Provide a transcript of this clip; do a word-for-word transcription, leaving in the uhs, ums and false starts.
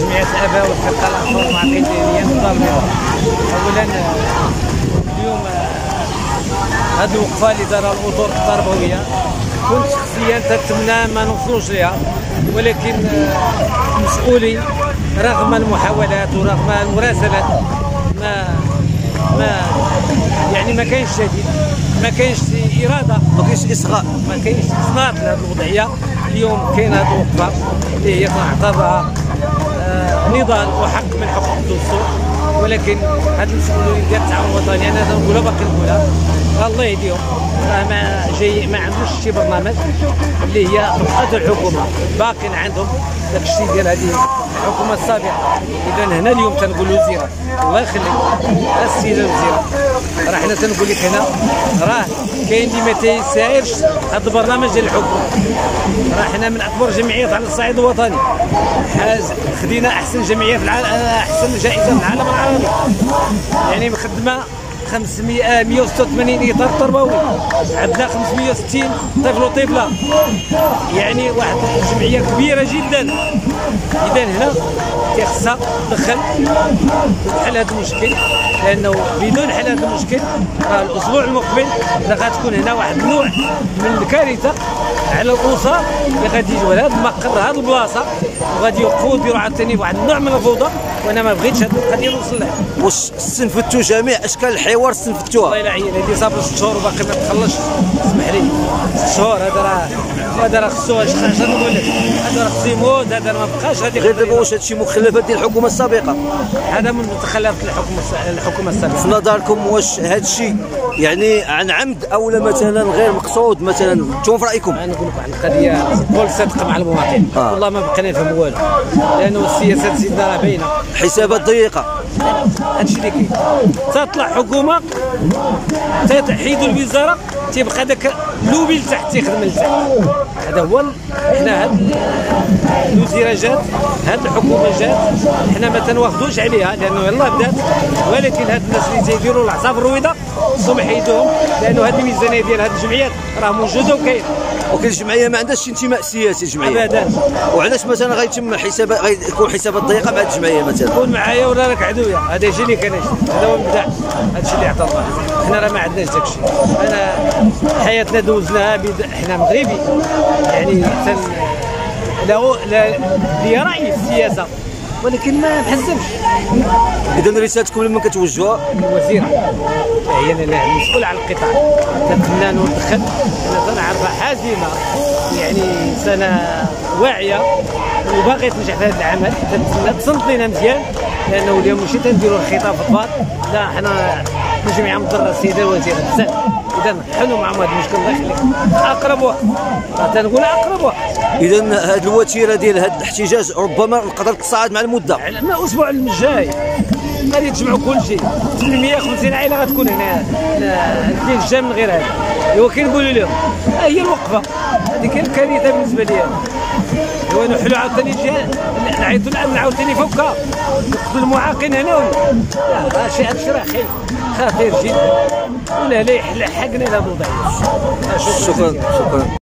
جمعية الآباء والثقة الأطفال المعاقين ذهنيا مطالبين. أولا اليوم هذه الوقفة اللي دارها الأطر التربوية كنت شخصيا تتمنى ما نوصلوش لها، ولكن المسؤولين رغم المحاولات ورغم المراسلات ما ما يعني ما كاينش جديد، ما كاينش اراده، ما كاينش اصغاء، ما كاينش اصناف لهذه الوضعيه. اليوم كاين هذه الوقفه اللي هي كنعتبرها آه نضال وحق من حقوق الدستور، ولكن هاد المسؤولين ديال التعاون الوطني انا نقولها باقي نقولها الله يهديهم، راه ما جاي ما عندوش شي برنامج اللي هي طبقات الحكومه باقين عندهم داك الشيء ديال هذه الحكومه السابقه. اذا هنا اليوم تنقول للوزيره الله يخليك السيده الوزيره، راه حنا تنقول لك هنا راه كاين اللي ما تيسايرش هذا البرنامج ديال الحكومه. راه حنا من اكبر جمعيات على الصعيد الوطني، خدينا احسن جمعيه في العالم، احسن جائزه في العالم العربي، يعني مخدمه خمسمائة مئة وستة وثمانين اطار تربوي، عندنا خمسمائة وستين طفل وطفله، يعني واحد جمعيه كبيره جدا. اذا هنا خصها تدخل تحل هذا المشكل، لانه بدون حل هذا المشكل راه الاسبوع المقبل راه غتكون هنا واحد النوع من الكارثه على الاسر اللي غادي يجوا لهذا المقر هذه البلاصه وغادي يوقفوا يديروا عاوتاني واحد النوع من الفوضى، وانا ما بغيتش هذه القضيه نوصل لها. واش استنفدتوا جميع اشكال الحوار استنفدتوها؟ والله الا عيان هذه صافي ست شهور وباقي ما تخلصش، اسمح لي ست شهور هذا راه هذا راه خصو اش نقول لك، هذا راه خصو يموت، هذا ما بقاش. هذه غير دابا واش هادشي مخلفات ديال الحكومه السابقه؟ هذا من متخلفات الحكومه الحكومه السابقه. في نظركم واش هادشي يعني عن عمد او مثلا غير مقصود؟ مثلا انتم في رايكم؟ انا نقول لك واحد القضيه بكل صدق مع المواطن، آه. والله ما بقينا نفهم والو، لانه السياسات سيدنا راه باينه، حسابات ضيقه. هادشي اللي كاين، تطلع حكومه تحيدوا الوزاره تيبقى داك اللوبي لتحت تيخدم لتحت. هذا هو حنا هاد الوزيره جات، هاد الحكومه جات، حنا ما تنواخذوش عليها لانه يلاه بدات، ولكن هاد الناس اللي تيديروا العصا في الرويضه خصهم يحيدوهم، لانه هاد الميزانيه ديال هاد الجمعيات راه موجوده وكاينه. وكاين الجمعيه ما عندهاش انتماء سياسي الجمعيه ابدا. وعلاش مثلا غيتم حسابات غيكون حسابات ضيقه مع هاد الجمعيه مثلا؟ كون معايا ولا راك عدويا، هذا الشيء اللي كان، هذا هو المبدع، هذا الشيء اللي عطى الله. حنا راه ما عندناش داك الشيء، انا حياتنا دوزناها بد... حنا مغربي، يعني تن... له لا لي راي في السياسه ولكن ما نحزمش. اذا رسالتكم لمن كتوجهوها؟ الوزيره هي المسؤوله على القطاع، نتمنى ندخل انا عارفه حازمه، يعني انسانه واعيه وباغيه تنجح في هذا العمل، تنتمنى تصنت لنا مزيان، لانه اليوم ماشي تنديروا الخطاب في الباط، لا حنا الجمعيه مضره السيده الوزيره بزاف. اذا حلوا معهم هذا المشكل الله يخليك، اقرب وقت تنقول اقرب وقت. اذا هذه الوتيره ديال هذا الاحتجاج ربما نقدر تتصاعد مع المده، ما الاسبوع الجاي غادي يتجمعوا كل شيء، ثمانمائة وخمسين عائله غتكون هنا الاثنين الجاي من غير هذا. ايوا كنقولوا لهم ها هي الوقفه، هذه كاين الكارثه بالنسبه لي انا. ايوا نحلوا عاوتاني نعيطوا الامن عاوتاني فوقها، نقتلوا المعاقين هنا ولا لا؟ راه شي هادشي راه خير خطير جدا، ولا لا يحل حقنا هذا الوضع. شكرا شكرا.